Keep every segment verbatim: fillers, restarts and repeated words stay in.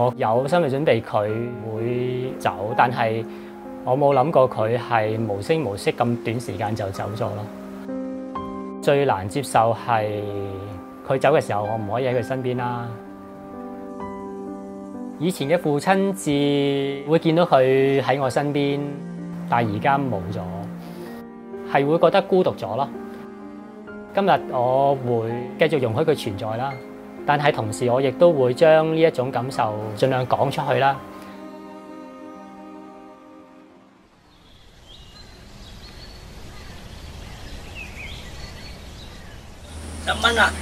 我有心理準備佢會走，但係我冇諗過佢係無聲無息咁短時間就走咗咯。最難接受係佢走嘅時候，我唔可以喺佢身邊啦。以前嘅父親節會見到佢喺我身邊，但係而家冇咗，係會覺得孤獨咗咯。今日我會繼續容許佢存在啦，但係同時我亦都會將呢一種感受盡量講出去啦。 十蚊啊！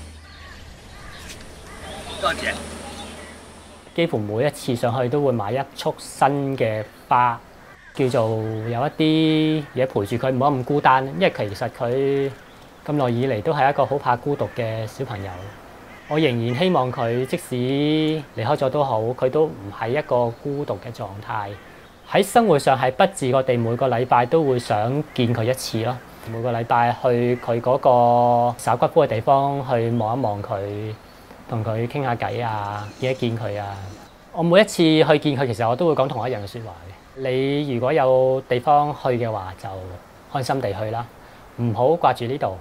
多謝。 幾乎每一次上去都會買一束新嘅花，叫做有一啲嘢陪住佢，唔好咁孤單。因為其實佢咁耐以嚟都係一個好怕孤獨嘅小朋友。我仍然希望佢即使離開咗都好，佢都唔係一個孤獨嘅狀態。喺生活上係不自覺地每個禮拜都會想見佢一次咯。每個禮拜去佢嗰個撒骨灰嘅地方去望一望佢，同佢傾下偈啊，見一見佢啊。我每一次去見佢，其實我都會講同一樣嘅説話嘅。你如果有地方去嘅話，就安心地去啦，唔好掛住呢度。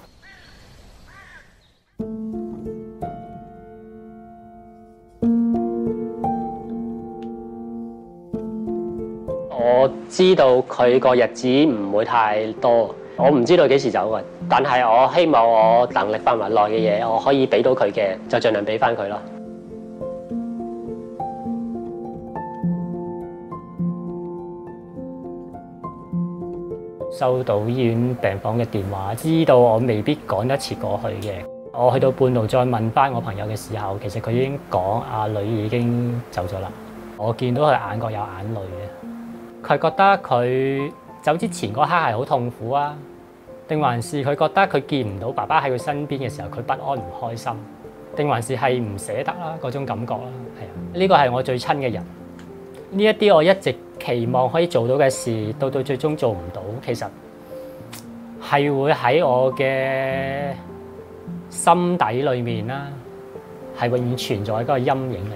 我知道佢個日子唔會太多。我唔知道幾時走嘅，但係我希望我能力範圍內嘅嘢，我可以俾到佢嘅，就盡量俾翻佢咯。收到醫院病房嘅電話，知道我未必趕得切過去嘅。我去到半路再問翻我朋友嘅時候，其實佢已經講阿女已經走咗啦。我見到佢眼角有眼淚嘅，佢覺得佢走之前嗰刻係好痛苦啊，定還是佢覺得佢見唔到爸爸喺佢身邊嘅時候，佢不安唔開心，定還是係唔捨得啦嗰種感覺啦。係啊，呢個係我最親嘅人。呢一啲我一直期望可以做到嘅事，到到最終做唔到，其實係會喺我嘅心底裏面啦，係永遠存在一個陰影嚟。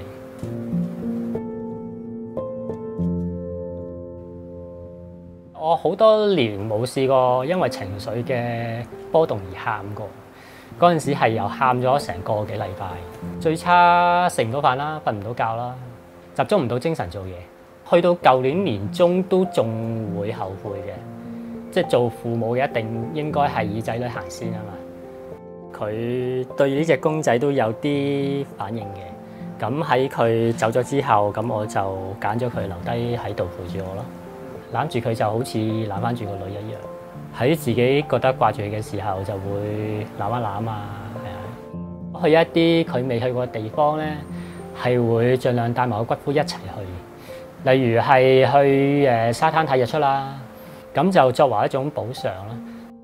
我好多年冇試過因為情緒嘅波動而喊過，嗰陣時係又喊咗成個幾禮拜，最差食唔到飯啦，瞓唔到覺啦，集中唔到精神做嘢。去到舊年年中都仲會後悔嘅，即係做父母嘅一定應該係以仔女行先啊嘛。佢對呢隻公仔都有啲反應嘅，咁喺佢走咗之後，咁我就揀咗佢留低喺度陪住我咯。攬住佢就好似攬翻住個女一樣，喺自己覺得掛住佢嘅時候就會攬一攬啊，係啊。去一啲佢未去過嘅地方咧，係會盡量帶埋個骨灰一齊去，例如係去誒沙灘睇日出啦，咁就作為一種補償啦。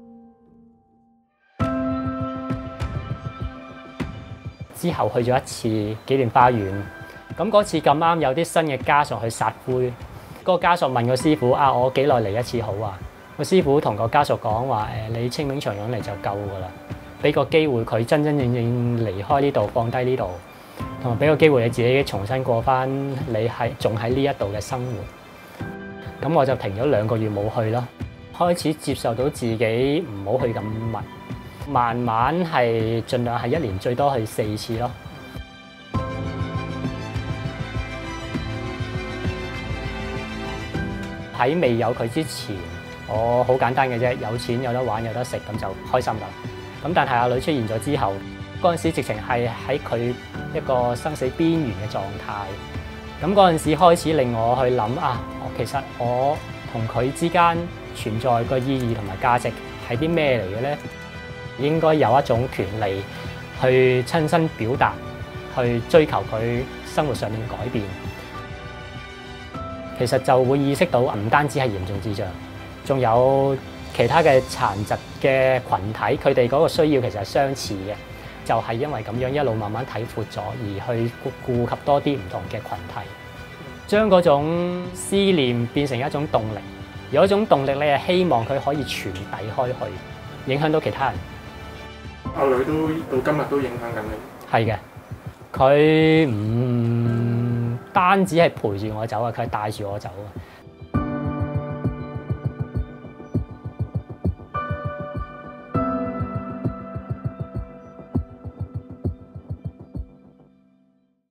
之後去咗一次紀念花園，咁嗰次咁啱有啲新嘅家屬去撒灰。嗰個家屬問個師傅啊，我幾耐嚟一次好啊？個師傅同個家屬講話誒，你清明長陽嚟就夠噶啦，俾個機會佢真真正正離開呢度，放低呢度，同埋俾個機會你自己重新過翻你係仲喺呢一度嘅生活。咁我就停咗兩個月冇去咯，開始接受到自己唔好去咁密，慢慢係盡量係一年最多去四次咯。喺未有佢之前，我好簡單嘅啫，有錢有得玩有得食咁就開心啦。咁但係阿女出現咗之後，嗰陣時直情係喺佢一個生死邊緣嘅狀態。咁嗰陣時開始令我去諗啊，其實我同佢之間存在個意義同埋價值係啲咩嚟嘅咧？應該有一種權利去親身表達，去追求佢生活上面嘅改變。其實就會意識到唔單止係嚴重智障，仲有其他嘅殘疾嘅群體，佢哋嗰個需要其實係相似嘅，就係因為咁樣一路慢慢睇闊咗，而去顧及多啲唔同嘅群體，將嗰種思念變成一種動力，有一種動力你係希望佢可以傳遞開去，影響到其他人。 阿女都到今日都影響緊你。 係嘅，佢唔單止係陪住我走啊，佢係帶住我走啊。